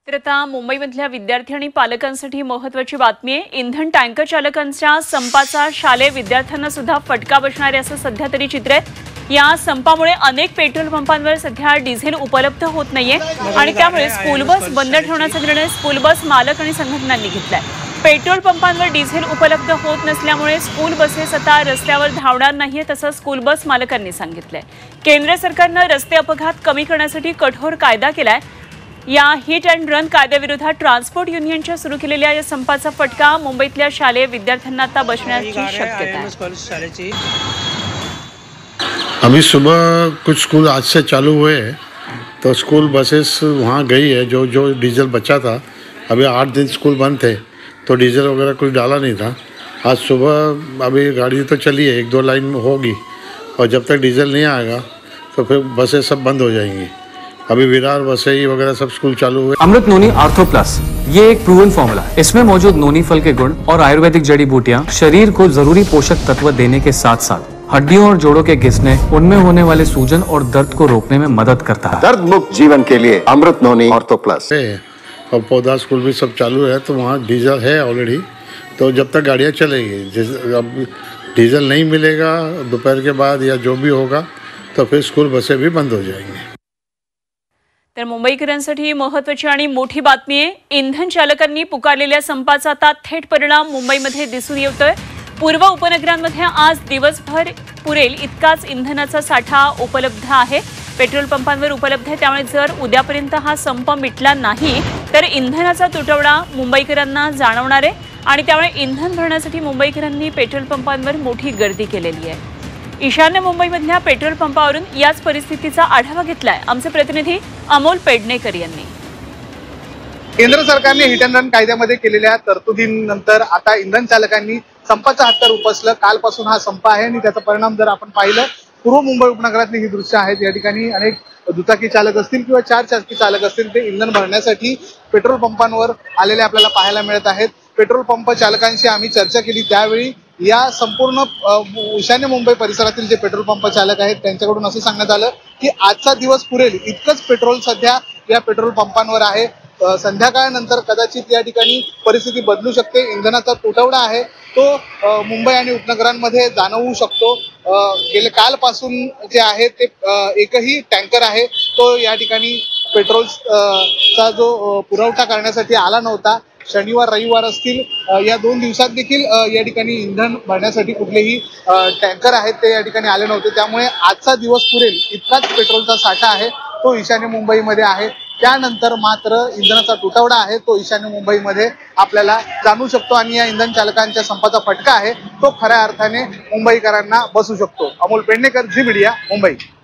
तर आता मुंबईमधल्या विद्यार्थी आणि पालकांसाठी महत्त्वाची बातमी आहे। इंधन टँकर चालकांच्या संपाचा शालेय विद्यार्थ्यांना सुद्धा फटका बसणार आहे असं सध्या तरी चित्र आहे। या संपामुळे अनेक पेट्रोल पंपांवर सध्या डिझेल उपलब्ध होत नाहीये आणि त्यामुळे स्कूल बस बंद ठेवण्याचा निर्णय स्कूल बस मालक आणि संघटनांनी घेतलाय। पेट्रोल पंपांवर डिझेल उपलब्ध होत नसल्यामुळे स्कूल बसेस आता रस्त्यावर धावणार नाहीयेत असं स्कूल बस मालकांनी सांगितलंय। केंद्र सरकारने रस्ते अपघात कमी करण्यासाठी कठोर कायदा केलाय। या हिट अँड रन कायद्याविरोधात ट्रान्सपोर्ट युनियनच्या सुरू केलेल्या या संपाचा फटका मुंबईतल्या शालेय विद्यार्थ्यांना आता बसण्याची शक्यता आहे। अभी सुबह कुछ स्कूल आज से चालू हुए हैं, तो स्कूल बसेस वहाँ गई है। जो डीजल बचा था, अभी 8 दिन स्कूल बंद थे तो डीजल वगैरह कुछ डाला नहीं था। आज सुबह अभी गाड़ी तो चली है, 1-2 लाइन होगी, और जब तक डीजल नहीं आएगा तो फिर बसेस सब बंद हो जाएंगी। अभी विरार वसई वगैरह सब स्कूल चालू हुए। अमृत नोनी आर्थो प्लस, ये एक प्रूवन फॉर्मूला है। इसमें मौजूद नोनी फल के गुण और आयुर्वेदिक जड़ी बूटियां शरीर को जरूरी पोषक तत्व देने के साथ साथ हड्डियों और जोड़ों के घिसने, उनमें होने वाले सूजन और दर्द को रोकने में मदद करता है। दर्द मुक्त जीवन के लिए अमृत नोनी आर्थो प्लस। और पौधा स्कूल भी सब चालू है, तो वहाँ डीजल है ऑलरेडी। तो जब तक गाड़ियाँ चलेगी, अब डीजल नहीं मिलेगा दोपहर के बाद या जो भी होगा, तो फिर स्कूल बसें भी बंद हो जाएंगी। तर मुंबईकरांसाठी महत्त्वाची आणि मोठी बातमी आहे। इंधन चालकांनी पुकारलेल्या संपाचा आता थेट परिणाम मुंबईमध्ये दिसून येतोय। पूर्व उपनगरांमध्ये आज दिवसभर पुरेल इतकाच इंधनाचा साठा उपलब्ध आहे, पेट्रोल पंपांवर उपलब्ध आहे। त्यामुळे जर उद्यापर्यंत हा संप मिटला नाही तर इंधनाचा तुटवडा मुंबईकरांना जाणवणार आहे आणि त्यामुळे इंधन भरण्यासाठी मुंबईकरांनी पेट्रोल पंपांवर मोठी गर्दी केलेली आहे। ईशान्य मुंबईमधल्या पेट्रोल पंपावरून याच परिस्थितीचा आढावा घेतलाय आमचे प्रतिनिधी अमोल पेडणेकर यांनी। केंद्र सरकारने हिट अँड रन कायद्यामध्ये केलेल्या तरतुदींनंतर आता इंधन चालकांनी संपाचा हत्यार उपसलं। कालपासून हा संप आहे आणि त्याचा परिणाम जर आपण पाहिलं, पूर्व मुंबई उपनगरातली ही दृश्य आहेत। या ठिकाणी अनेक दुचाकी चालक असतील किंवा 4 चाकी चालक असतील, ते इंधन भरण्यासाठी पेट्रोल पंपांवर आलेले आपल्याला पाहायला मिळत आहेत। पेट्रोल पंप चालकांशी आम्ही चर्चा केली, त्यावेळी या संपूर्ण ईशान्य मुंबई परिसरातील जे पेट्रोल पंप चालक आहेत त्यांच्याकडून असं सांगण्यात आलं की आजचा दिवस पुरेल इतकंच पेट्रोल सध्या या पेट्रोल पंपांवर आहे। संध्याकाळनंतर कदाचित या ठिकाणी परिस्थिती बदलू शकते। इंधनाचा तुटवडा आहे तो मुंबई आणि उपनगरांमध्ये जाणवू शकतो। गेले कालपासून जे आहे ते एकही टँकर आहे तो या ठिकाणी पेट्रोलचा जो पुरवठा करण्यासाठी आला नव्हता। शनिवार रविवार असतील, या 2 दिवसात देखील या ठिकाणी इंधन भरण्यासाठी कुठलेही टँकर आहेत ते या ठिकाणी आले नव्हते। त्यामुळे आजचा दिवस पुरेल इतकाच पेट्रोलचा साठा आहे तो ईशान्य मुंबईमध्ये आहे। त्यानंतर मात्र इंधनाचा तुटवडा आहे तो ईशान्य मुंबईमध्ये आपल्याला जाणू शकतो आणि या इंधन चालकांच्या संपाचा फटका आहे तो खऱ्या अर्थाने मुंबईकरांना बसू शकतो। अमोल पेडणेकर, झी मीडिया, मुंबई।